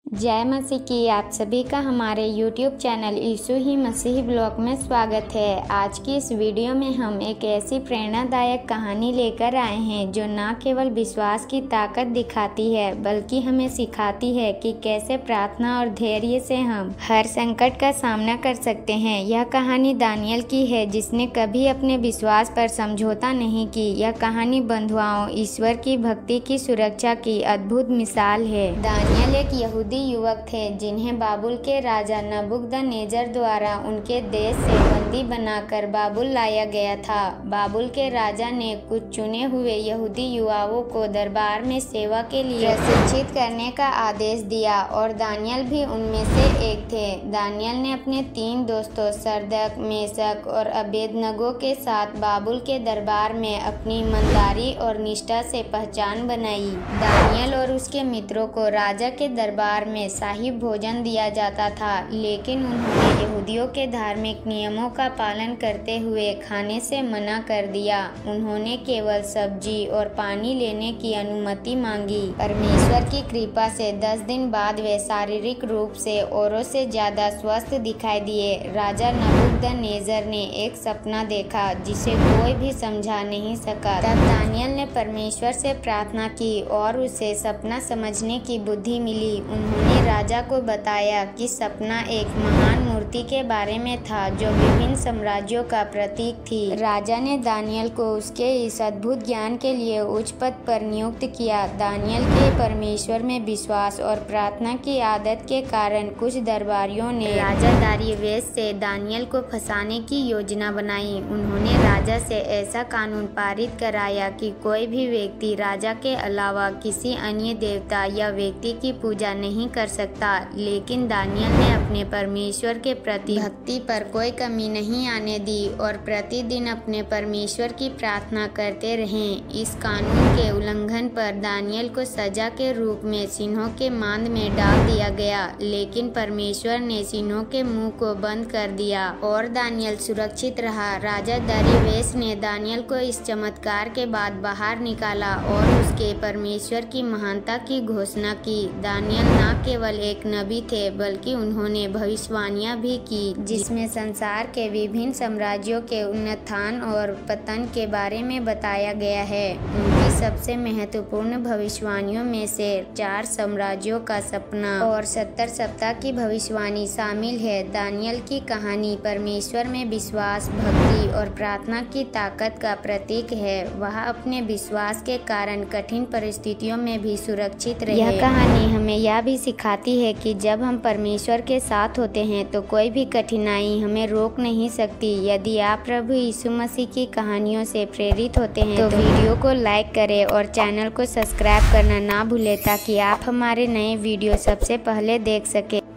जय मसीह की आप सभी का हमारे YouTube चैनल यीशु ही मसीह ब्लॉग में स्वागत है। आज की इस वीडियो में हम एक ऐसी प्रेरणादायक कहानी लेकर आए हैं जो न केवल विश्वास की ताकत दिखाती है बल्कि हमें सिखाती है कि कैसे प्रार्थना और धैर्य से हम हर संकट का सामना कर सकते हैं। यह कहानी दानियल की है जिसने कभी अपने विश्वास पर समझौता नहीं की। यह कहानी बंधुआओं ईश्वर की भक्ति की सुरक्षा की अद्भुत मिसाल है। दानियल एक यहूदी युवक थे जिन्हें बाबुल के राजा नबूकदनेस्सर द्वारा उनके देश से बंदी बनाकर बाबुल लाया गया था। बाबुल के राजा ने कुछ चुने हुए यहूदी युवाओं को दरबार में सेवा के लिए प्रशिक्षित करने का आदेश दिया और दानियल भी उनमें से एक थे। दानियल ने अपने 3 दोस्तों शद्रक, मेशक और अबेदनगो के साथ बाबुल के दरबार में अपनी ईमानदारी और निष्ठा से पहचान बनाई। दानियल और उसके मित्रों को राजा के दरबार में शाही भोजन दिया जाता था, लेकिन उन्होंने यहूदियों के धार्मिक नियमों का पालन करते हुए खाने से मना कर दिया। उन्होंने केवल सब्जी और पानी लेने की अनुमति मांगी। परमेश्वर की कृपा से 10 दिन बाद वे शारीरिक रूप से औरों से ज्यादा स्वस्थ दिखाई दिए। राजा नबूकदनेस्सर ने एक सपना देखा जिसे कोई भी समझा नहीं सका। तब दानियल ने परमेश्वर से प्रार्थना की और उसे सपना समझने की बुद्धि मिली। उन्होंने राजा को बताया कि सपना एक महान मूर्ति के बारे में था जो विभिन्न साम्राज्यों का प्रतीक थी। राजा ने दानियल को उसके इस अद्भुत ज्ञान के लिए उच्च पद पर नियुक्त किया। दानियल के परमेश्वर में विश्वास और प्रार्थना की आदत के कारण कुछ दरबारियों ने राजा दारियुस से दानियल को फंसाने की योजना बनाई। उन्होंने राजा से ऐसा कानून पारित कराया कि कोई भी व्यक्ति राजा के अलावा किसी अन्य देवता या व्यक्ति की पूजा नहीं कर सकता। लेकिन दानियल ने अपने परमेश्वर के प्रति भक्ति पर कोई कमी नहीं आने दी और प्रतिदिन अपने परमेश्वर की प्रार्थना करते रहे। इस कानून के उल्लंघन पर दानियल को सजा के रूप में सिंहों के मांद में डाल दिया गया, लेकिन परमेश्वर ने सिंहों के मुंह को बंद कर दिया और दानियल सुरक्षित रहा। राजा दारियुस ने दानियल को इस चमत्कार के बाद बाहर निकाला और उसके परमेश्वर की महानता की घोषणा की। दानियल न केवल एक नबी थे बल्कि उन्होंने भविष्यवाणियां भी की जिसमें संसार के विभिन्न साम्राज्यों के उत्थान और पतन के बारे में बताया गया है। उनकी सबसे महत्वपूर्ण भविष्यवाणियों में से 4 साम्राज्यों का सपना और 70 सप्ताह की भविष्यवाणी शामिल है। दानियल की कहानी परमेश्वर में विश्वास, भक्ति और प्रार्थना की ताकत का प्रतीक है। वह अपने विश्वास के कारण कठिन परिस्थितियों में भी सुरक्षित रहे। यह कहानी हमें यह भी सिखाती है कि जब हम परमेश्वर के साथ होते हैं तो कोई भी कठिनाई हमें रोक नहीं सकती। यदि आप प्रभु यीशु मसीह की कहानियों से प्रेरित होते हैं तो वीडियो को लाइक करें और चैनल को सब्सक्राइब करना ना भूलें ताकि आप हमारे नए वीडियो सबसे पहले देख सकें।